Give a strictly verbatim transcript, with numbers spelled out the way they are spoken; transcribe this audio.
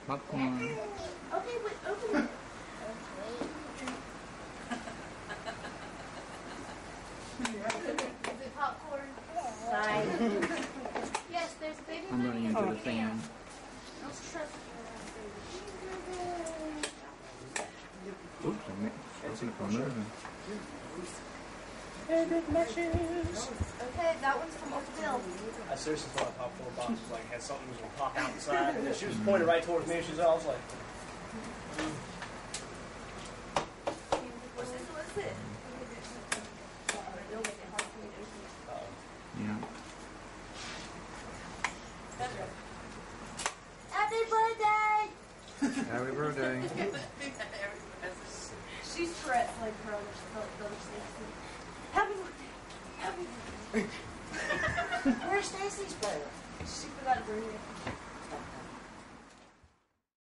Popcorn. Okay, but open it. Is it popcorn? Nice. Yes, there's a baby. I'm running into the fan. Let's trust Oops, I missed it from moving. Okay, that one's from Uncle Bill. I seriously thought a popcorn box was like had something was gonna pop out inside, and she was pointed right towards me. She's all, I was like, What's this? What's it? Yeah. Happy birthday! Happy birthday. She stressed like her other brother Stacy. Happy birthday! Happy birthday! Where's Stacy's brother? She forgot to bring it.